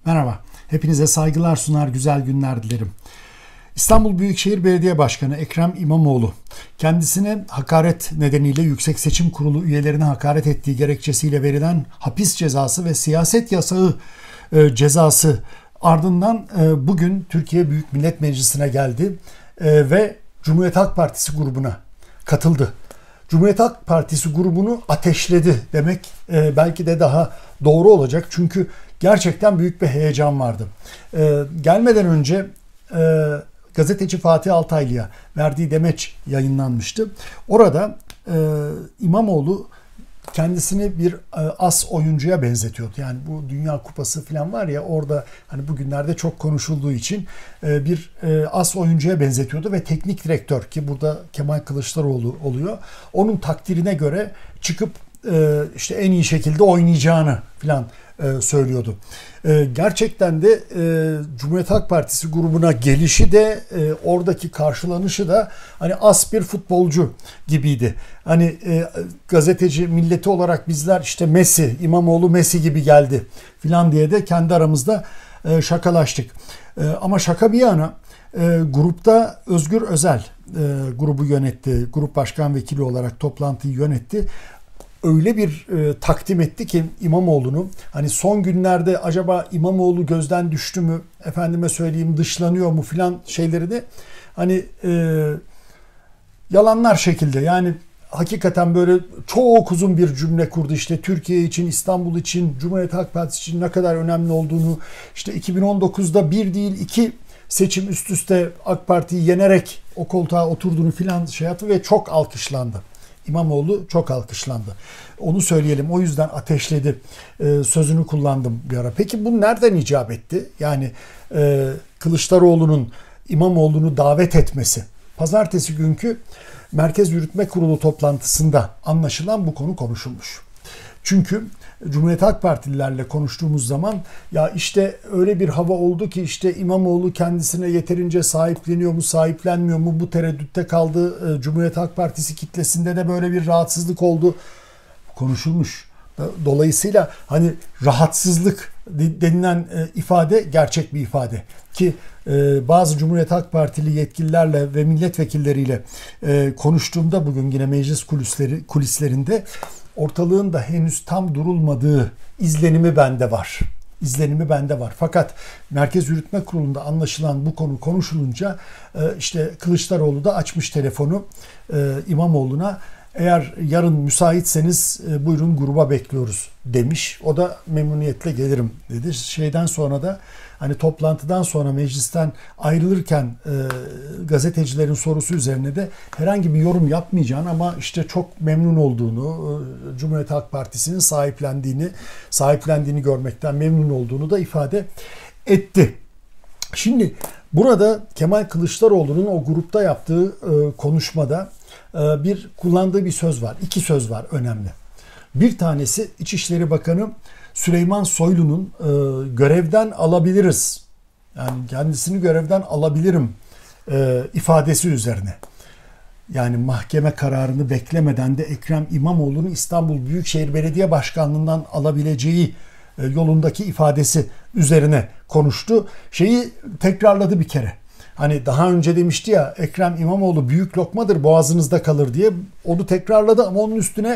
Merhaba, hepinize saygılar sunar, güzel günler dilerim. İstanbul Büyükşehir Belediye Başkanı Ekrem İmamoğlu, kendisine hakaret nedeniyle Yüksek Seçim Kurulu üyelerine hakaret ettiği gerekçesiyle verilen hapis cezası ve siyaset yasağı cezası ardından bugün Türkiye Büyük Millet Meclisi'ne geldi ve Cumhuriyet Halk Partisi grubuna katıldı. Cumhuriyet Halk Partisi grubunu ateşledi demek belki de daha doğru olacak. Çünkü gerçekten büyük bir heyecan vardı. Gelmeden önce gazeteci Fatih Altaylı'ya verdiği demeç yayınlanmıştı. Orada İmamoğlu kendisini bir as oyuncuya benzetiyordu. Yani bu Dünya Kupası falan var ya, orada hani bugünlerde çok konuşulduğu için bir as oyuncuya benzetiyordu ve teknik direktör, ki burada Kemal Kılıçdaroğlu oluyor, onun takdirine göre çıkıp işte en iyi şekilde oynayacağını falan söylüyordu. Gerçekten de Cumhuriyet Halk Partisi grubuna gelişi de oradaki karşılanışı da hani as bir futbolcu gibiydi. Hani gazeteci milleti olarak bizler işte Messi, İmamoğlu Messi gibi geldi filan diye de kendi aramızda şakalaştık. Ama şaka bir yana, grupta Özgür Özel grubu yönetti. Grup başkan vekili olarak toplantıyı yönetti. Öyle bir takdim etti ki İmamoğlu'nu, hani son günlerde acaba İmamoğlu gözden düştü mü, efendime söyleyeyim dışlanıyor mu filan şeylerini hani yalanlar şekilde, yani hakikaten böyle çok uzun bir cümle kurdu. İşte Türkiye için, İstanbul için, Cumhuriyet Halk Partisi için ne kadar önemli olduğunu, işte 2019'da bir değil iki seçim üst üste AK Parti'yi yenerek o koltuğa oturduğunu filan şey yaptı ve çok alkışlandı. İmamoğlu çok alkışlandı. Onu söyleyelim. O yüzden ateşledi sözünü kullandım bir ara. Peki bu nereden icap etti? Yani Kılıçdaroğlu'nun İmamoğlu'nu davet etmesi. Pazartesi günkü Merkez Yürütme Kurulu toplantısında anlaşılan bu konu konuşulmuş. Çünkü Cumhuriyet Halk Partililerle konuştuğumuz zaman ya işte öyle bir hava oldu ki işte İmamoğlu kendisine yeterince sahipleniyor mu, sahiplenmiyor mu, bu tereddütte kaldı. Cumhuriyet Halk Partisi kitlesinde de böyle bir rahatsızlık oldu. Konuşulmuş. Dolayısıyla hani rahatsızlık denilen ifade gerçek bir ifade. Ki bazı Cumhuriyet Halk Partili yetkililerle ve milletvekilleriyle konuştuğumda bugün yine meclis kulislerinde ortalığın da henüz tam durulmadığı izlenimi bende var. İzlenimi bende var. Fakat Merkez Yürütme Kurulu'nda anlaşılan bu konu konuşulunca işte Kılıçdaroğlu da açmış telefonu İmamoğlu'na. Eğer yarın müsaitseniz buyurun gruba bekliyoruz demiş. O da memnuniyetle gelirim dedi. Şeyden sonra da hani toplantıdan sonra meclisten ayrılırken gazetecilerin sorusu üzerine de herhangi bir yorum yapmayacağını ama işte çok memnun olduğunu, Cumhuriyet Halk Partisi'nin sahiplendiğini görmekten memnun olduğunu da ifade etti. Şimdi burada Kemal Kılıçdaroğlu'nun o grupta yaptığı konuşmada kullandığı bir söz var. İki söz var önemli. Bir tanesi İçişleri Bakanı Süleyman Soylu'nun görevden alabiliriz, yani kendisini görevden alabilirim ifadesi üzerine. Yani mahkeme kararını beklemeden de Ekrem İmamoğlu'nu İstanbul Büyükşehir Belediye Başkanlığı'ndan alabileceği yolundaki ifadesi üzerine konuştu. Şeyi tekrarladı bir kere. Hani daha önce demişti ya, Ekrem İmamoğlu büyük lokmadır boğazınızda kalır diye, onu tekrarladı ama onun üstüne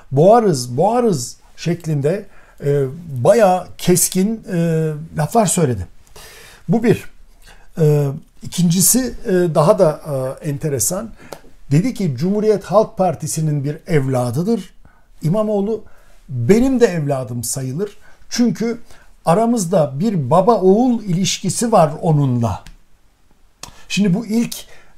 boğarız şeklinde bayağı keskin laflar söyledi. Bu bir. İkincisi daha da enteresan. Dedi ki Cumhuriyet Halk Partisi'nin bir evladıdır İmamoğlu. Benim de evladım sayılır. Çünkü aramızda bir baba oğul ilişkisi var onunla. Şimdi bu ilk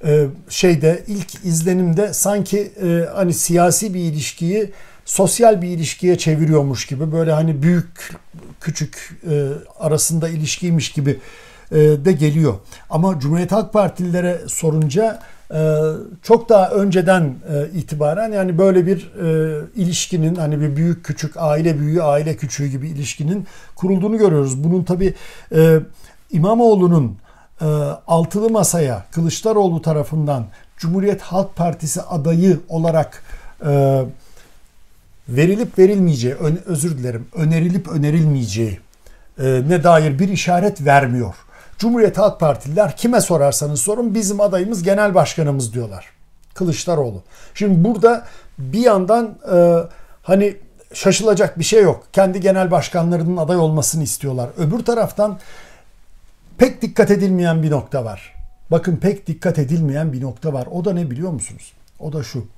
izlenimde sanki hani siyasi bir ilişkiyi sosyal bir ilişkiye çeviriyormuş gibi, böyle hani büyük küçük arasında ilişkiymiş gibi de geliyor. Ama Cumhuriyet Halk Partililere sorunca çok daha önceden itibaren yani böyle bir ilişkinin, hani bir büyük küçük, aile büyüğü aile küçüğü gibi ilişkinin kurulduğunu görüyoruz. Bunun tabii İmamoğlu'nun altılı masaya Kılıçdaroğlu tarafından Cumhuriyet Halk Partisi adayı olarak verilip verilmeyeceği, önerilip önerilmeyeceği ne dair bir işaret vermiyor. Cumhuriyet Halk Partililer kime sorarsanız sorun bizim adayımız genel başkanımız diyorlar. Kılıçdaroğlu. Şimdi burada bir yandan hani şaşılacak bir şey yok. Kendi genel başkanlarının aday olmasını istiyorlar. Öbür taraftan pek dikkat edilmeyen bir nokta var. Bakın pek dikkat edilmeyen bir nokta var. O da ne biliyor musunuz? O da şu.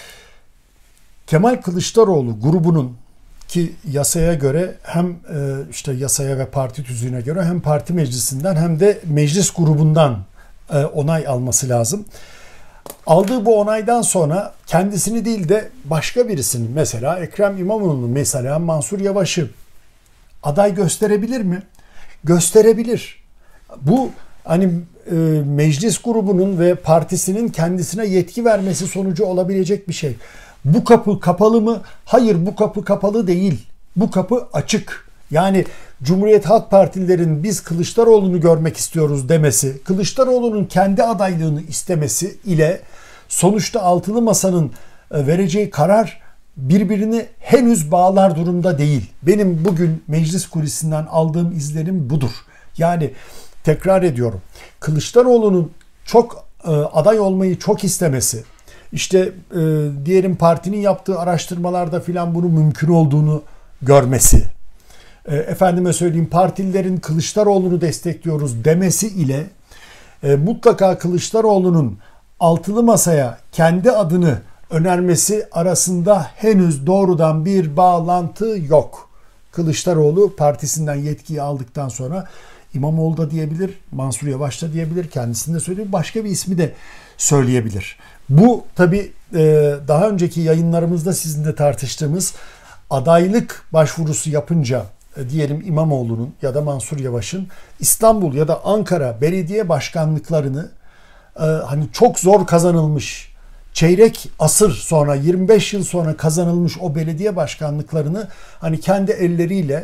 Kemal Kılıçdaroğlu grubunun ki yasaya göre hem işte yasaya ve parti tüzüğüne göre hem parti meclisinden hem de meclis grubundan onay alması lazım. Aldığı bu onaydan sonra kendisini değil de başka birisini mesela Ekrem İmamoğlu'nu mesela Mansur Yavaş'ı aday gösterebilir mi? Gösterebilir. Bu hani meclis grubunun ve partisinin kendisine yetki vermesi sonucu olabilecek bir şey. Bu kapı kapalı mı? Hayır, bu kapı kapalı değil. Bu kapı açık. Yani Cumhuriyet Halk Partililerin biz Kılıçdaroğlu'nu görmek istiyoruz demesi, Kılıçdaroğlu'nun kendi adaylığını istemesi ile sonuçta altılı masanın vereceği karar birbirini henüz bağlar durumda değil. Benim bugün meclis kulisinden aldığım izlenim budur. Yani tekrar ediyorum. Kılıçdaroğlu'nun çok aday olmayı çok istemesi, işte diyelim partinin yaptığı araştırmalarda filan bunun mümkün olduğunu görmesi, efendime söyleyeyim partililerin Kılıçdaroğlu'nu destekliyoruz demesi ile mutlaka Kılıçdaroğlu'nun altılı masaya kendi adını önermesi arasında henüz doğrudan bir bağlantı yok. Kılıçdaroğlu partisinden yetkiyi aldıktan sonra İmamoğlu da diyebilir, Mansur Yavaş da diyebilir, kendisini de söyleyebilir, başka bir ismi de söyleyebilir. Bu tabii daha önceki yayınlarımızda sizinle tartıştığımız adaylık başvurusu yapınca diyelim İmamoğlu'nun ya da Mansur Yavaş'ın İstanbul ya da Ankara belediye başkanlıklarını hani çok zor kazanılmış, çeyrek asır sonra 25 yıl sonra kazanılmış o belediye başkanlıklarını hani kendi elleriyle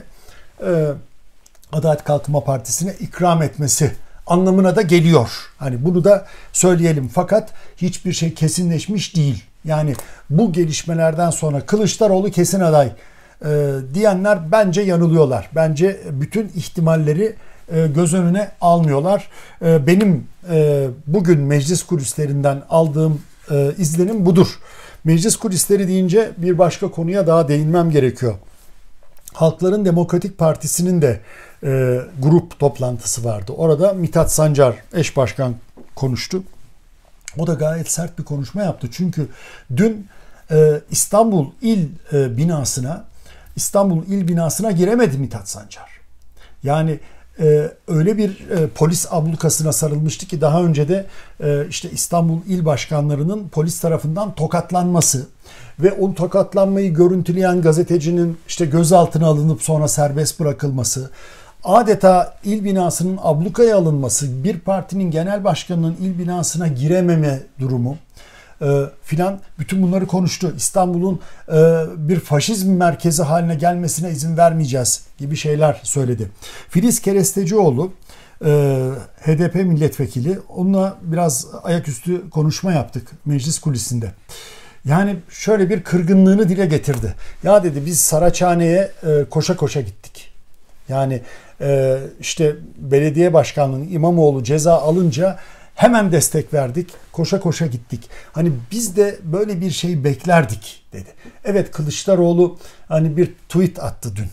Adalet Kalkınma Partisi'ne ikram etmesi anlamına da geliyor. Hani bunu da söyleyelim fakat hiçbir şey kesinleşmiş değil. Yani bu gelişmelerden sonra Kılıçdaroğlu kesin aday diyenler bence yanılıyorlar. Bence bütün ihtimalleri göz önüne almıyorlar. Benim bugün meclis kulislerinden aldığım izlenim budur. Meclis kulisleri deyince bir başka konuya daha değinmem gerekiyor. Halkların Demokratik Partisi'nin de grup toplantısı vardı. Orada Mithat Sancar eş başkan konuştu. O da gayet sert bir konuşma yaptı. Çünkü dün İstanbul İl binasına giremedi Mithat Sancar. Yani öyle bir polis ablukasına sarılmıştı ki daha önce de işte İstanbul İl Başkanlarının polis tarafından tokatlanması ve o tokatlanmayı görüntüleyen gazetecinin işte gözaltına alınıp sonra serbest bırakılması, adeta il binasının ablukaya alınması, bir partinin genel başkanının il binasına girememe durumu filan bütün bunları konuştu. İstanbul'un bir faşizm merkezi haline gelmesine izin vermeyeceğiz gibi şeyler söyledi. Filiz Kerestecioğlu HDP milletvekili, onunla biraz ayaküstü konuşma yaptık meclis kulisinde. Yani şöyle bir kırgınlığını dile getirdi. Ya dedi biz Saraçhane'ye koşa koşa gittik. Yani işte belediye başkanlığının İmamoğlu ceza alınca hemen destek verdik. Koşa koşa gittik. Hani biz de böyle bir şey beklerdik dedi. Evet, Kılıçdaroğlu hani bir tweet attı dün.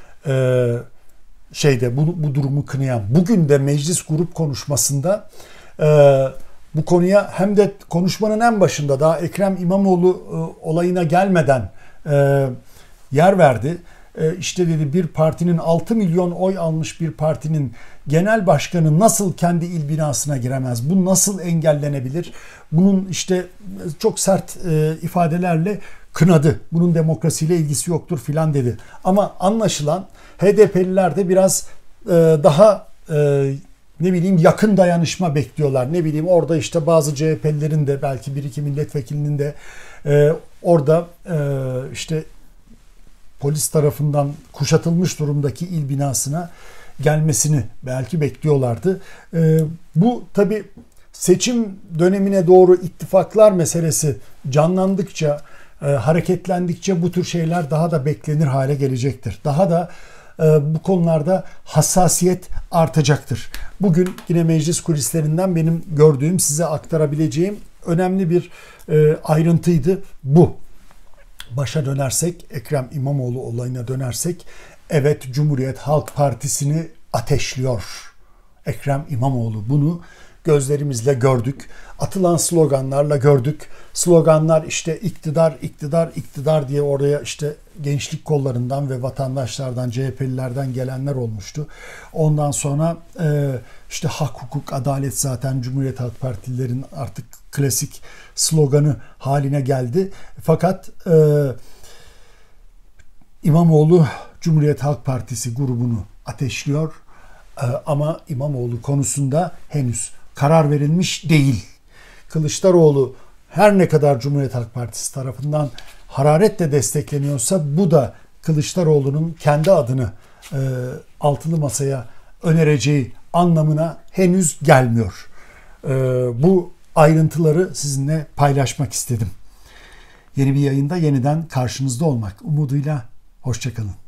Bu durumu kınayan. Bugün de meclis grup konuşmasında bu konuya hem de konuşmanın en başında daha Ekrem İmamoğlu olayına gelmeden yer verdi. İşte dedi bir partinin 6 milyon oy almış bir partinin genel başkanı nasıl kendi il binasına giremez? Bu nasıl engellenebilir? Bunun işte çok sert ifadelerle kınadı. Bunun demokrasiyle ilgisi yoktur filan dedi. Ama anlaşılan HDP'liler de biraz daha yakın dayanışma bekliyorlar. Orada işte bazı CHP'lilerin de belki bir iki milletvekilinin de orada işte polis tarafından kuşatılmış durumdaki il binasına gelmesini belki bekliyorlardı. Bu tabii seçim dönemine doğru ittifaklar meselesi canlandıkça, hareketlendikçe bu tür şeyler daha da beklenir hale gelecektir. Daha da bu konularda hassasiyet artacaktır. Bugün yine meclis kulislerinden benim gördüğüm, size aktarabileceğim önemli bir ayrıntıydı bu. Başa dönersek, Ekrem İmamoğlu olayına dönersek, evet, Cumhuriyet Halk Partisi'ni ateşliyor Ekrem İmamoğlu. Bunu gözlerimizle gördük. Atılan sloganlarla gördük. Sloganlar işte iktidar, iktidar, iktidar diye oraya işte gençlik kollarından ve vatandaşlardan, CHP'lilerden gelenler olmuştu. Ondan sonra işte hak, hukuk, adalet zaten Cumhuriyet Halk Partililerin artık klasik sloganı haline geldi. Fakat İmamoğlu Cumhuriyet Halk Partisi grubunu ateşliyor. Ama İmamoğlu konusunda henüz karar verilmiş değil. Kılıçdaroğlu her ne kadar Cumhuriyet Halk Partisi tarafından hararetle destekleniyorsa, bu da Kılıçdaroğlu'nun kendi adını altılı masaya önereceği anlamına henüz gelmiyor. Bu ayrıntıları sizinle paylaşmak istedim. Yeni bir yayında yeniden karşınızda olmak umuduyla, hoşça kalın.